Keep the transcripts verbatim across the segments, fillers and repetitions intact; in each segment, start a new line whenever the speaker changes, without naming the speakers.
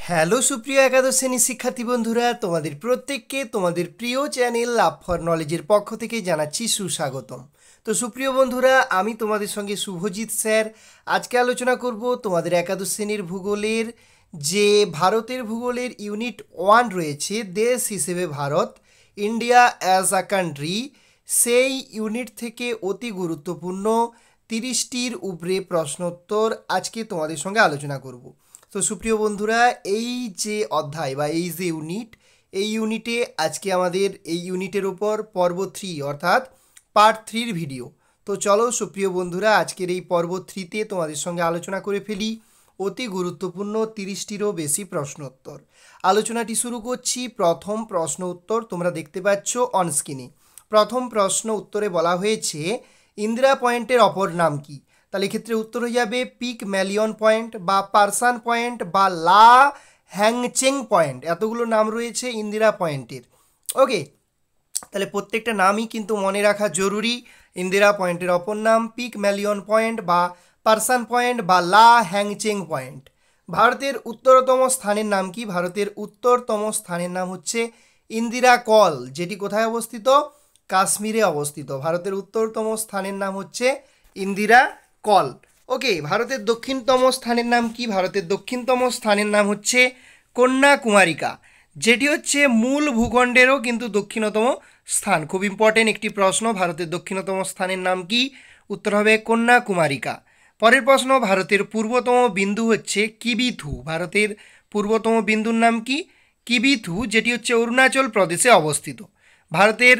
Hello সুপ্রিয় একাদশ শ্রেণীর শিক্ষার্থী বন্ধুরা, তোমাদের প্রত্যেককে তোমাদের প্রিয় চ্যানেল লাভ ফর নলেজের পক্ষ থেকে জানাচ্ছি সুস্বাগতম। তো সুপ্রিয় বন্ধুরা, আমি তোমাদের সঙ্গে শুভজিৎ স্যার। আজকে আলোচনা করব তোমাদের একাদশ শ্রেণীর ভূগোলের যে ভারতের ভূগোলের ইউনিট ওয়ান রয়েছে, দেশ হিসেবে Bharat, India as a country, সেই ইউনিট থেকে অতি গুরুত্বপূর্ণ তিরিশটির উপরে প্রশ্নোত্তর আজকে তোমাদের সঙ্গে আলোচনা করব। তো সুপ্রিয় বন্ধুরা, এই যে অধ্যায় বা এই যে ইউনিট, এই ইউনিটে আজকে আমাদের এই ইউনিটের উপর পর্ব থ্রি অর্থাৎ পার্ট থ্রির ভিডিও। তো চলো সুপ্রিয় বন্ধুরা, আজকের এই পর্ব থ্রিতে তোমাদের সঙ্গে আলোচনা করে ফেলি অতি গুরুত্বপূর্ণ তিরিশটিরও বেশি প্রশ্নোত্তর। আলোচনাটি শুরু করছি। প্রথম প্রশ্ন উত্তর তোমরা দেখতে পাচ্ছ অনস্ক্রিনে। প্রথম প্রশ্ন উত্তরে বলা হয়েছে ইন্দিরা পয়েন্টের অপর নাম কি? তাহলে এক্ষেত্রে উত্তর হয়ে যাবে পিক ম্যালিয়ন পয়েন্ট বা পারসান পয়েন্ট বা লা হ্যাংচেং পয়েন্ট। এতগুলো নাম রয়েছে ইন্দিরা পয়েন্টের। ওকে, তাহলে প্রত্যেকটা নামই কিন্তু মনে রাখা জরুরি। ইন্দিরা পয়েন্টের অপর নাম পিক ম্যালিয়ন পয়েন্ট বা পারসান পয়েন্ট বা লা হ্যাংচেং পয়েন্ট। ভারতের উত্তরতম স্থানের নাম কি? ভারতের উত্তরতম স্থানের নাম হচ্ছে ইন্দিরা কল, যেটি কোথায় অবস্থিত? কাশ্মীরে অবস্থিত। ভারতের উত্তরতম স্থানের নাম হচ্ছে ইন্দিরা কল। ওকে, ভারতের দক্ষিণতম স্থানের নাম কি? ভারতের দক্ষিণতম স্থানের নাম হচ্ছে কন্যাকুমারিকা, যেটি হচ্ছে মূল ভূখণ্ডেরও কিন্তু দক্ষিণতম স্থান। খুব ইম্পর্টেন্ট একটি প্রশ্ন। ভারতের দক্ষিণতম স্থানের নাম কি? উত্তর হবে কন্যাকুমারিকা। পরের প্রশ্ন, ভারতের পূর্বতম বিন্দু হচ্ছে কিবিথু। ভারতের পূর্বতম বিন্দুর নাম কি? কিবিথু, যেটি হচ্ছে অরুণাচল প্রদেশে অবস্থিত। ভারতের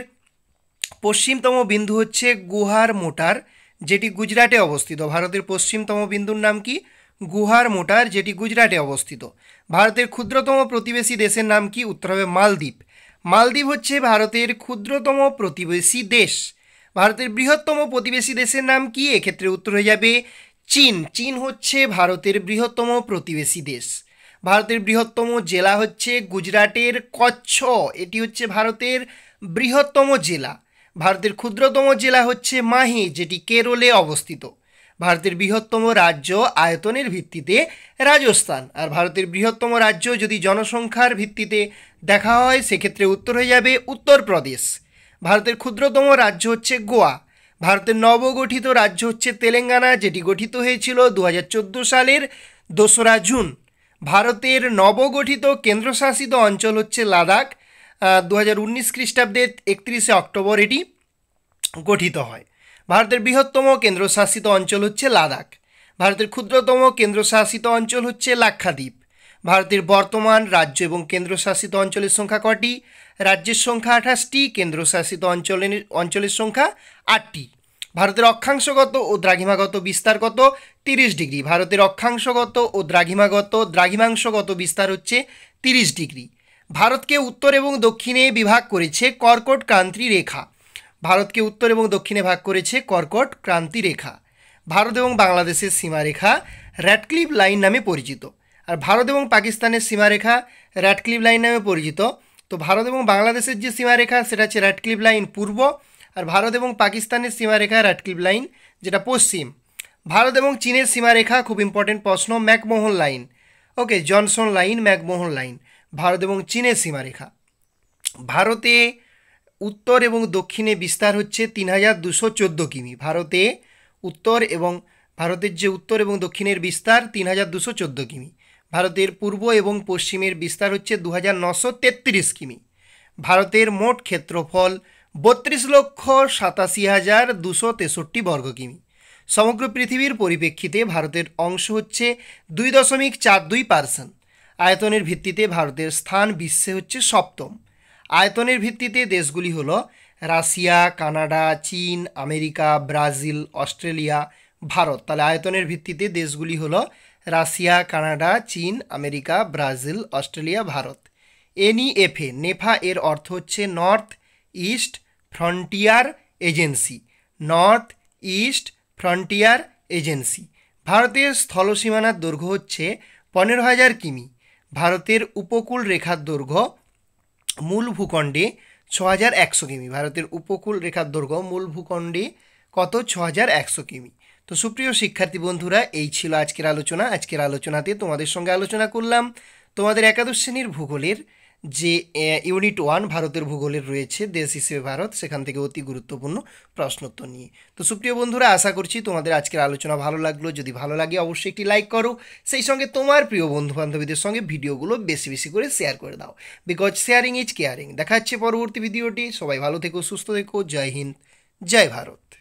পশ্চিমতম বিন্দু হচ্ছে গুহার মোটার, যেটি গুজরাটে অবস্থিত। ভারতের পশ্চিমতম বিন্দুর নাম কি? গুহার মোটার, যেটি গুজরাটে অবস্থিত। ভারতের ক্ষুদ্রতম প্রতিবেশী দেশের নাম কি? উত্তর হবে মালদ্বীপ। মালদ্বীপ হচ্ছে ভারতের ক্ষুদ্রতম প্রতিবেশী দেশ। ভারতের বৃহত্তম প্রতিবেশী দেশের নাম কি? এক্ষেত্রে উত্তর হয়ে যাবে চীন। চীন হচ্ছে ভারতের বৃহত্তম প্রতিবেশী দেশ। ভারতের বৃহত্তম জেলা হচ্ছে গুজরাটের কচ্ছ, এটি হচ্ছে ভারতের বৃহত্তম জেলা। ভারতের ক্ষুদ্রতম জেলা হচ্ছে মাহি, যেটি কেরলে অবস্থিত। ভারতের বৃহত্তম রাজ্য আয়তনের ভিত্তিতে রাজস্থান। আর ভারতের বৃহত্তম রাজ্য যদি জনসংখ্যার ভিত্তিতে দেখা হয় সেক্ষেত্রে উত্তর হয়ে যাবে উত্তরপ্রদেশ। ভারতের ক্ষুদ্রতম রাজ্য হচ্ছে গোয়া। ভারতের নবগঠিত রাজ্য হচ্ছে তেলেঙ্গানা, যেটি গঠিত হয়েছিল দু হাজার চোদ্দো সালের দোসরা জুন। ভারতের নবগঠিত কেন্দ্রশাসিত অঞ্চল হচ্ছে লাদাখ। দু হাজার উনিশ খ্রিস্টাব্দের একত্রিশে অক্টোবর এটি গঠিত হয়। ভারতের বৃহত্তম কেন্দ্রশাসিত অঞ্চল হচ্ছে লাদাখ। ভারতের ক্ষুদ্রতম কেন্দ্রশাসিত অঞ্চল হচ্ছে লাক্ষাদ্বীপ। ভারতের বর্তমান রাজ্য এবং কেন্দ্রশাসিত অঞ্চলের সংখ্যা কটি? রাজ্যের সংখ্যা আঠাশটি, কেন্দ্রশাসিত অঞ্চলের অঞ্চলের সংখ্যা আটটি। ভারতের অক্ষাংশগত ও দ্রাঘিমাগত বিস্তার কত? তিরিশ ডিগ্রি। ভারতের অক্ষাংশগত ও দ্রাঘিমাগত দ্রাঘিমাংশগত বিস্তার হচ্ছে তিরিশ ডিগ্রি। ভারতকে উত্তর এবং দক্ষিণে বিভাগ করেছে কর্কট ক্রান্তি রেখা। ভারতকে উত্তর এবং দক্ষিণে ভাগ করেছে কর্কট ক্রান্তি রেখা। ভারত এবং বাংলাদেশের সীমারেখা র্যাডক্লিফ লাইন নামে পরিচিত। আর ভারত এবং পাকিস্তানের সীমারেখা র্যাডক্লিফ লাইন নামে পরিচিত। তো ভারত এবং বাংলাদেশের যে সীমারেখা সেটা হচ্ছে র্যাডক্লিফ লাইন পূর্ব, আর ভারত এবং পাকিস্তানের সীমারেখা র্যাডক্লিফ লাইন যেটা পশ্চিম। ভারত এবং চীনের সীমারেখা খুব ইম্পর্টেন্ট প্রশ্ন, McMahon line. Okay, Johnson line, McMahon line. Bharat এবং চীনের সীমারেখা। ভারতে উত্তর এবং দক্ষিণে বিস্তার হচ্ছে তিন হাজার দুশো চোদ্দো কিমি। ভারতে উত্তর এবং ভারতের যে উত্তর এবং দক্ষিণের বিস্তার তিন হাজার দুশো চোদ্দো কিমি। ভারতের পূর্ব এবং পশ্চিমের বিস্তার হচ্ছে দু হাজার নশো তেত্রিশ কিমি। ভারতের মোট ক্ষেত্রফল বত্রিশ লক্ষ সাতাশি হাজার দুশো তেষট্টি বর্গ কিমি। সমগ্র পৃথিবীর পরিপ্রেক্ষিতে ভারতের অংশ হচ্ছে দুই দশমিক চার দুই পার্সেন্ট। আয়তনের ভিত্তিতে ভারতের স্থান বিশ্বে হচ্ছে সপ্তম। আয়তনের ভিত্তিতে দেশগুলি হলো রাশিয়া, কানাডা, চীন, আমেরিকা, ব্রাজিল, অস্ট্রেলিয়া, ভারত। তাহলে আয়তনের ভিত্তিতে দেশগুলি হলো রাশিয়া, কানাডা, চীন, America, Brazil, Australia, Bharat. NEFA, NEFA এর অর্থ হচ্ছে North East Frontier Agency. North East Frontier Agency. ভারতের স্থলসীমানার দৈর্ঘ্য হচ্ছে পনেরো হাজার কিমি। ভারতের উপকূল রেখার দৈর্ঘ্য মূল ভূখণ্ডে ছ হাজার একশো কিমি। ভারতের উপকূল রেখার দৈর্ঘ্য মূল ভূখণ্ডে কত? ছ হাজার একশো কিমি। তো সুপ্রিয় শিক্ষার্থী বন্ধুরা, এই ছিল আজকের আলোচনা। আজকের আলোচনাতে তোমাদের সঙ্গে আলোচনা করলাম তোমাদের একাদশ শ্রেণীর ভূগোলের যে ইউনিট ওয়ান ভারতের ভূগোলের রয়েছে, দেশ হিসেবে ভারত, সেখান থেকে অতি গুরুত্বপূর্ণ প্রশ্নোত্তর নিয়ে। তো সুপ্রিয় বন্ধুরা, আশা করছি তোমাদের আজকের আলোচনা ভালো লাগলো। যদি ভালো লাগে অবশ্যই একটি লাইক করো, সেই সঙ্গে তোমার প্রিয় বন্ধু বান্ধবীদের সঙ্গে ভিডিওগুলো বেশি বেশি করে শেয়ার করে দাও, বিকজ শেয়ারিং ইজ কেয়ারিং। দেখা হচ্ছে পরবর্তী ভিডিওটি। সবাই ভালো থেকো, সুস্থ থেকো। জয় হিন্দ, জয় ভারত।